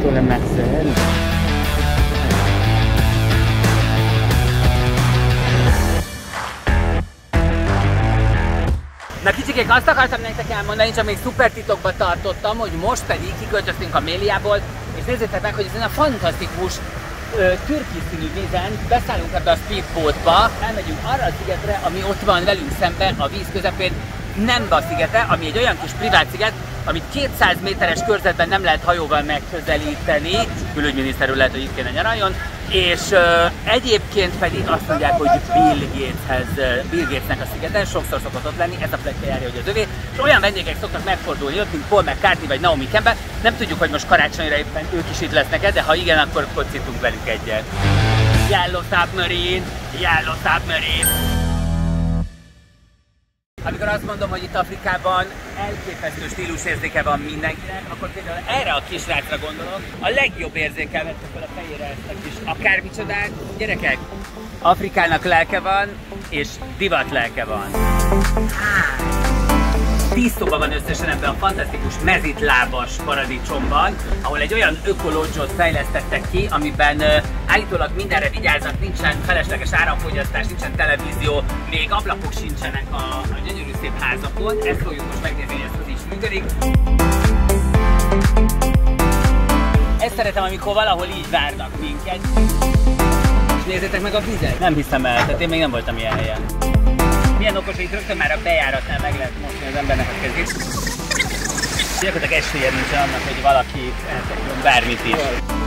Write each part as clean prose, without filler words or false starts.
sur la Marcel. Na kicsikek, azt akartam nektek elmondani, csak még szuper titokba tartottam, hogy most pedig kiköltöztünk a Méliából, és nézzétek meg, hogy ezen a fantasztikus türkiszínű vízen beszállunk ebbe a speedboatba, elmegyünk arra a szigetre, ami ott van velünk szembe a víz közepén, Nemba szigete, ami egy olyan kis privát sziget, amit 200 méteres körzetben nem lehet hajóval megközelíteni, külügyminiszterül lehet, hogy itt kéne nyaraljon, és egyébként pedig azt mondják, hogy Bill Gatesnek a szigeten, sokszor szokott ott lenni, ez a pletyka járja, hogy az övé, és olyan vendégek szoktak megfordulni ott, mint Paul McCartney vagy Naomi Campbell, nem tudjuk, hogy most karácsonyra éppen ők is itt lesznek, de ha igen, akkor kocítunk velük egyet. Yellow Submarine, Yellow Submarine. Amikor azt mondom, hogy itt Afrikában elképesztő stílusérzéke van mindenkinek, akkor például erre a kisrácra gondolok, a legjobb érzékkel vette fel a fejére ezt a kis akármicsodát. Gyerekek, Afrikának lelke van, és divat lelke van. 10 szoba van összesen ebben a fantasztikus mezitlábas paradicsomban, ahol egy olyan ökolódzsot fejlesztettek ki, amiben állítólag mindenre vigyáznak, nincsen felesleges áramfogyasztás, nincsen televízió, még ablakok sincsenek a gyönyörű szép házakon. Ezt fogjuk most megnézni, hogy ez hogy is működik. Ezt szeretem, amikor valahol így várnak minket. És nézzétek meg a vizet! Nem hiszem el, tehát én még nem voltam ilyen helyen. Milyen okos, hogy rögtön már a bejáratnál meg lehet mosni az embernek a kezét. Gyakorlatilag esélye nincsen annak, hogy valaki eltekülön bármit is.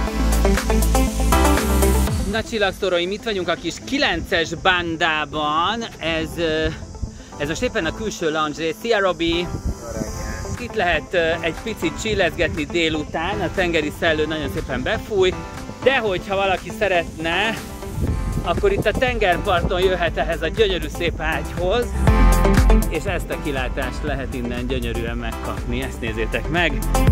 Na csillagszóróim, itt vagyunk a kis 9-es bandában. Ez most éppen a külső lounge rész. Szia Robi! Itt lehet egy picit chillezgetni délután, a tengeri szellő nagyon szépen befúj, de hogyha valaki szeretne, akkor itt a tengerparton jöhet ehhez a gyönyörű szép ágyhoz, és ezt a kilátást lehet innen gyönyörűen megkapni, ezt nézzétek meg!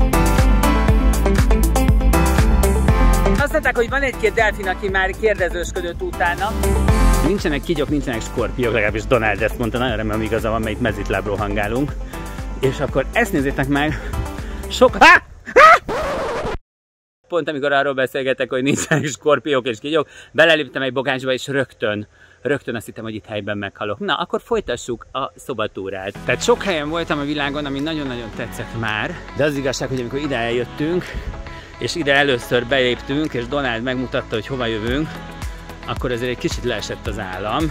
Azt mondták, hogy van egy-két delfin, aki már kérdezősködött utána. Nincsenek kígyók, nincsenek skorpiók, legalábbis Donald ezt mondta, nagyon remélem igaza van, mert itt mezitlábról hangálunk. És akkor ezt nézzétek meg, Pont amikor arról beszélgetek, hogy nincsenek skorpiók és kígyók, beleléptem egy bogáncsba, és rögtön azt hittem, hogy itt helyben meghalok. Na, akkor folytassuk a szobatúrát. Tehát sok helyen voltam a világon, ami nagyon-nagyon tetszett már, de az igazság, hogy amikor ide eljöttünk, és ide először beléptünk, és Donald megmutatta, hogy hova jövünk, akkor azért egy kicsit leesett az állam.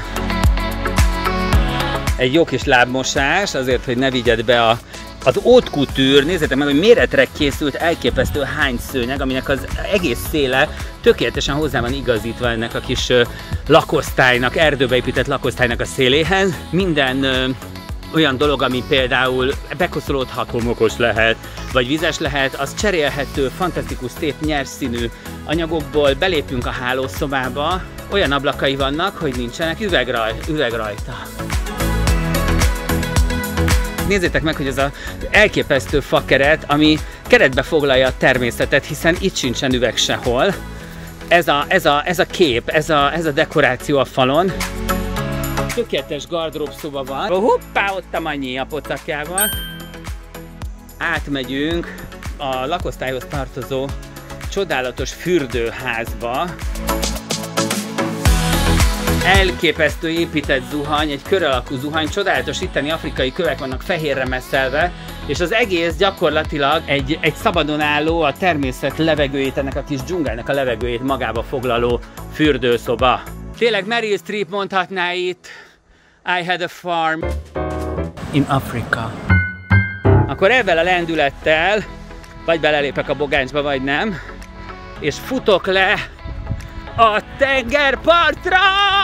Egy jó kis lábmosás, azért, hogy ne vigyed be az haute couture, nézzétek meg, hogy méretre készült elképesztő hányszőnyeg, aminek az egész széle tökéletesen hozzá van igazítva ennek a kis lakosztálynak, erdőbe épített lakosztálynak a széléhez. Minden olyan dolog, ami például bekoszolódhat, homokos lehet, vagy vizes lehet, az cserélhető, fantasztikus, szép, nyers színű anyagokból. Belépünk a hálószobába, olyan ablakai vannak, hogy nincsenek üveg rajta. Nézzétek meg, hogy ez az elképesztő fakeret, ami keretbe foglalja a természetet, hiszen itt sincsen üveg sehol. Ez a kép, ez a dekoráció a falon. Tökéletes gardróbszoba van. Hoppá, ott a Manyi a pocakjával. Átmegyünk a lakosztályhoz tartozó csodálatos fürdőházba. Elképesztő épített zuhany, egy kör alakú zuhany, csodálatos itteni afrikai kövek vannak fehérre messzelve, és az egész gyakorlatilag egy szabadon álló, a természet levegőjét, ennek a kis dzsungelnek a levegőjét magába foglaló fürdőszoba. Tényleg Meryl Streep mondhatná itt, I had a farm in Africa. Akkor ezzel a lendülettel vagy belelépek a bogáncsba, vagy nem, és futok le a tengerpartra!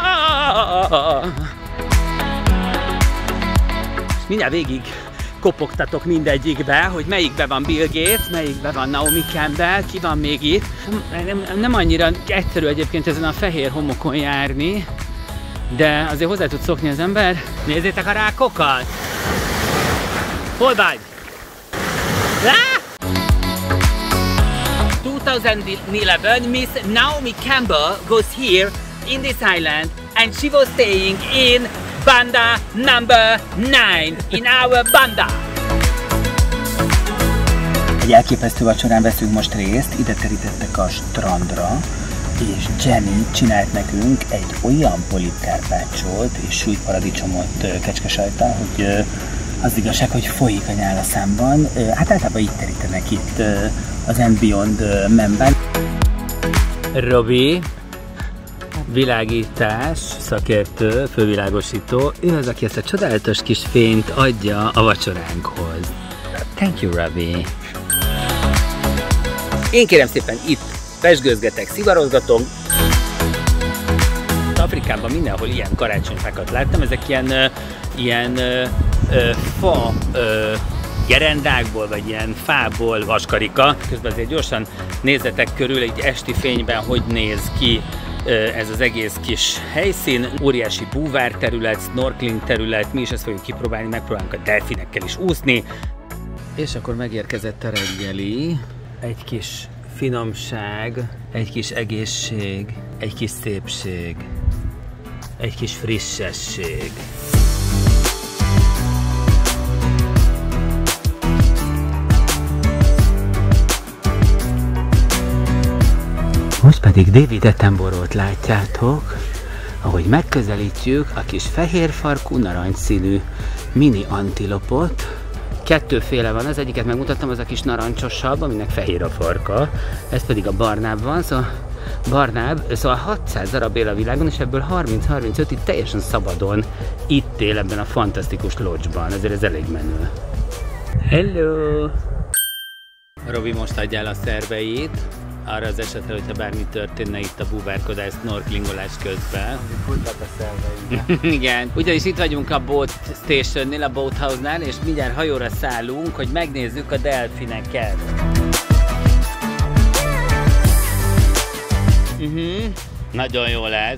És mindjárt végig kopogtatok mindegyikbe, hogy melyikbe van Bill Gates, melyikbe van Naomi Campbell, ki van még itt. Nem annyira egyszerű egyébként ezen a fehér homokon járni, de azért hozzá tud szokni az ember. Nézzétek a rákokat! Hol vagy? 2011, Miss Naomi Campbell was here in this island and she was staying in Banda number 9 in our Banda. Egy elképesztő vacsorán veszünk most részt, ide terítettek a strandra, és Jenny csinált nekünk egy olyan polipkárpáccsot és sült paradicsomot kecskesajttal, hogy az igazság, hogy folyik a nyál a számban. Hát általában itt terítenek itt az And Beyond menben. Robi, világítás, szakértő, fővilágosító, ő az, aki ezt a csodálatos kis fényt adja a vacsoránkhoz. Thank you, Robi. Én kérem szépen itt pezsgőzgetek, szivarozgatom. Afrikában mindenhol ilyen karácsonyfákat láttam, ezek ilyen fa gerendákból, vagy ilyen fából vaskarika. Közben azért gyorsan nézzetek körül egy esti fényben, hogy néz ki ez az egész kis helyszín. Óriási búvárterület, snorkeling terület, mi is ezt fogjuk kipróbálni, megpróbálunk a delfinekkel is úszni. És akkor megérkezett a reggeli, egy kis finomság, egy kis egészség, egy kis szépség, egy kis frissesség. Most pedig David Attenborough-t látjátok, ahogy megközelítjük a kis fehér farkú, narancsszínű mini antilopot. Kettőféle van, az egyiket megmutattam, az a kis narancsosabb, aminek fehér a farka, ez pedig a barnább van, szóval 600 darab él a világon, és ebből 30-35 itt teljesen szabadon itt él ebben a fantasztikus lodge-ban, ezért ez elég menő. Hello! Robi most adja el a szerveit, arra az esetre, hogyha bármi történne itt a búvárkodás, snorkelingolás közben. Futnak a szerveimbe. Igen, ugyanis itt vagyunk a boat stationnél, a boathouse-nál, és mindjárt hajóra szállunk, hogy megnézzük a delfineket. Nagyon jó lesz.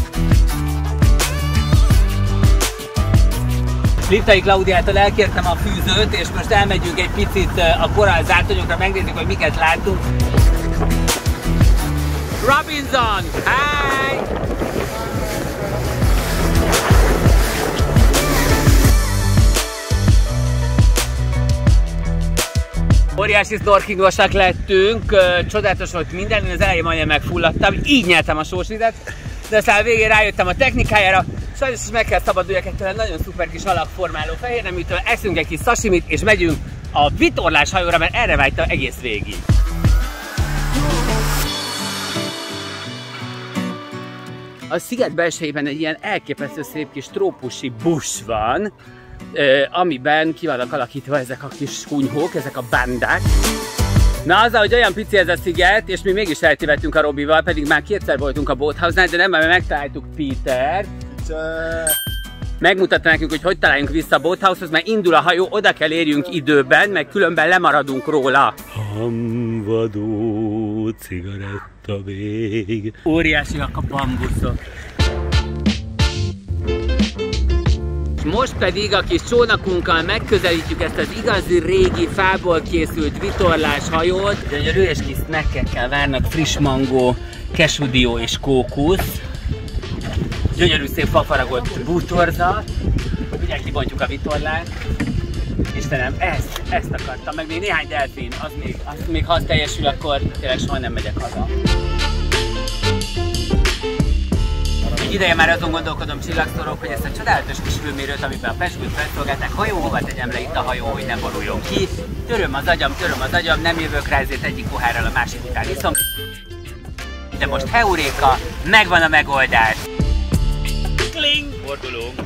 Liptai Klaudiától elkértem a fűzőt, és most elmegyünk egy picit a korall zátonyokra, megnézzük, hogy miket látunk. Robinson! Hi! Óriási snorkelingosak lettünk, csodálatos volt minden, én az elején majdnem megfulladtam, így nyertem a sósvizet, de aztán a végén rájöttem a technikájára, sajnos is meg kell szabaduljak ettől a nagyon szuper kis alakformáló fehérneműtől, eszünk egy kis sashimit, és megyünk a vitorlás hajóra, mert erre vágytam egész végig. A sziget belsejében egy ilyen elképesztő szép kis trópusi bush van, amiben ki vannak alakítva ezek a kis kunyhók, ezek a bandák. Na azzal, hogy olyan pici ez a sziget, és mi mégis eltévedtünk a Robival, pedig már kétszer voltunk a boathouse-nál, de nem, mert megtaláltuk Pétert. Megmutatta nekünk, hogy találjunk vissza a boathouse-hoz, mert indul a hajó, oda kell érjünk időben, meg különben lemaradunk róla. Hamvadó cigaretta vég. Óriásiak a bambuszok. Most pedig a kis csónakunkkal megközelítjük ezt az igazi régi fából készült vitorlás hajót. Gyönyörű és kis snackekkel várnak friss mangó, kesudió és kókusz. Gyönyörű szép fafaragott bútorzat. Ugye kibontjuk a vitorlát. Istenem, ezt akartam, meg még néhány delfin, az még ha teljesül, akkor tényleg soha nem megyek haza. Egy ideje már azon gondolkodom, csillagszorok, hogy ezt a csodálatos kis hőmérőt, amiben a pezsgőt felszolgálták, hova tegyem le itt a hajó, hogy ne boruljon ki. Töröm az agyam, nem jövök rá, ezért egyik pohárral a másik után iszom. De most heuréka, megvan a megoldás. Kling! Fordulunk.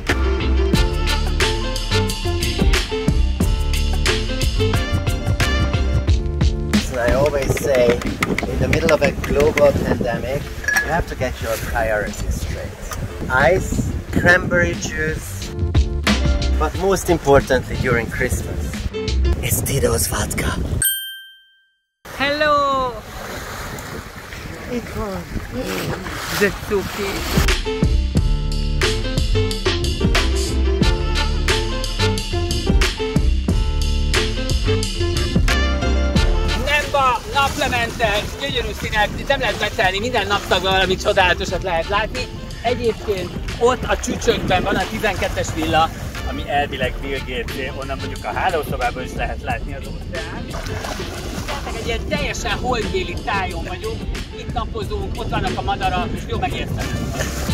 I always say, in the middle of a global pandemic, you have to get your priorities straight. Ice, cranberry juice, but most importantly during Christmas, it's Tito's vodka. Hello! The Suki. Naplemente, gyönyörű színek, nem lehet megtalálni, minden napszakban valami csodálatosat lehet látni. Egyébként ott a csücsökben van a 12-es villa, ami elvileg Bill Gates, onnan mondjuk a hálószobában is lehet látni az óceán. Egy ilyen teljesen holdbéli tájon vagyunk, itt napozunk, ott vannak a madarak, és jó megértem.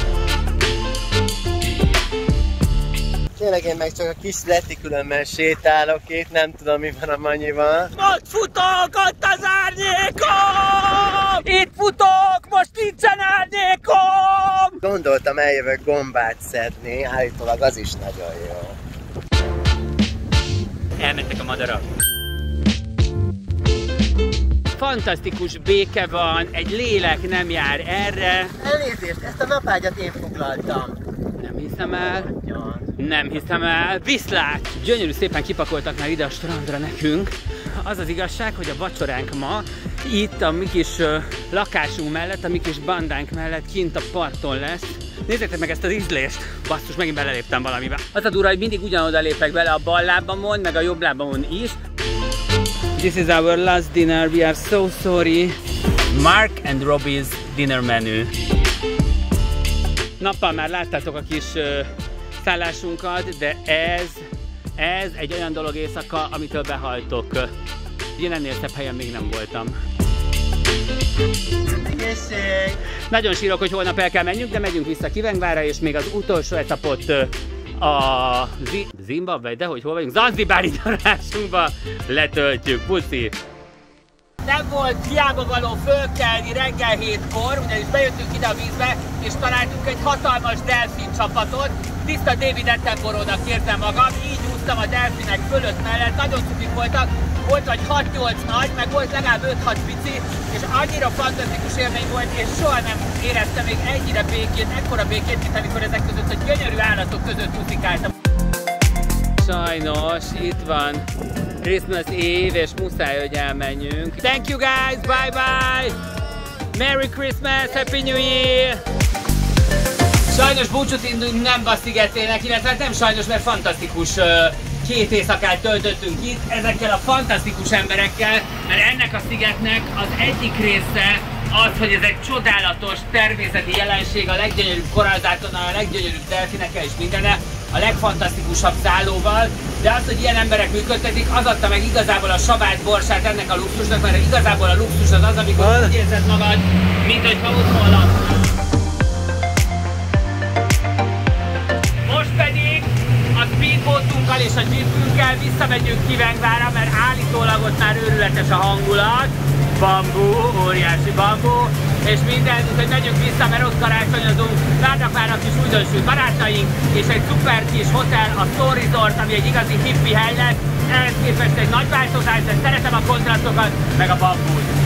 Tényleg én meg csak a kis retikülömmel sétálok itt, nem tudom mi van a Manyival. Most futok, ott az árnyékom! Itt futok, most nincsen árnyékom! Gondoltam, eljövök gombát szedni, állítólag az is nagyon jó. Elmentek a madarak. Fantasztikus béke van, egy lélek nem jár erre. Elnézést, ezt a napágyat én foglaltam. Nem hiszem el. Nem hiszem el. Viszlát! Gyönyörű szépen kipakoltak már ide a strandra nekünk. Az az igazság, hogy a vacsoránk ma itt a mi kis lakásunk mellett, a mi kis bandánk mellett kint a parton lesz. Nézzétek meg ezt az ízlést! Basszus, megint beleléptem valamibe. Az a durva, hogy mindig ugyanoda lépek bele, a bal lábamon, meg a jobb lábamon is. This is our last dinner, we are so sorry. Mark and Robbie's dinner menu. Nappal már láttátok a kis szállásunkat, de ez egy olyan dolog éjszaka, amitől behaltok. Én ennél szebb helyen még nem voltam. Egészség! Nagyon sírok, hogy holnap el kell menjünk, de megyünk vissza Kivengvára, és még az utolsó etapot a Zimbabwe, de hogy hol vagyunk? Zanzibári darásunkba letöltjük. Puszi! Nem volt hiába való fölkelni reggel 7-kor, ugyanis bejöttünk ide a vízbe, és találtunk egy hatalmas delfin csapatot. Tiszta David Attenborough-nak érzem magam, így úsztam a delfinek fölött mellett, nagyon cukik voltak, volt vagy 6-8 nagy, meg volt legalább 5-6 pici, és annyira fantasztikus élmény volt, és soha nem éreztem még ennyire békét, ekkora békét, mint amikor ezek között a gyönyörű állatok között úszikáltam. Sajnos itt van Christmas Eve, és muszáj, hogy elmenjünk. Thank you guys, bye bye! Merry Christmas, Happy New Year! Sajnos búcsút indulunk Nemba szigetének, illetve nem sajnos, mert fantasztikus 2 éjszakát töltöttünk itt ezekkel a fantasztikus emberekkel, mert ennek a szigetnek az egyik része az, hogy ez egy csodálatos természeti jelenség, a leggyönyörűbb korallzátonnal, a leggyönyörűbb delfinekkel és mindenne, a legfantasztikusabb szállóval, de az, hogy ilyen emberek működtetik, az adta meg igazából a savát borsát ennek a luxusnak, mert igazából a luxus az, amikor úgy érzed magad, mint hogyha otthon laknál. Most pedig a speedboatunkkal és a jeepünkkel visszamegyünk Kivengvára, mert állítólag ott már őrületes a hangulat. Bambú, óriási bambú, és minden, úgyhogy megyünk vissza, mert ott karácsonyozunk. Várnak már a kis újdonsült barátaink, és egy szuper kis hotel, a Soul Resort, ami egy igazi hippi hely lesz. Ehhez képest egy nagy változás, de szeretem a kontrasztokat, meg a bambút.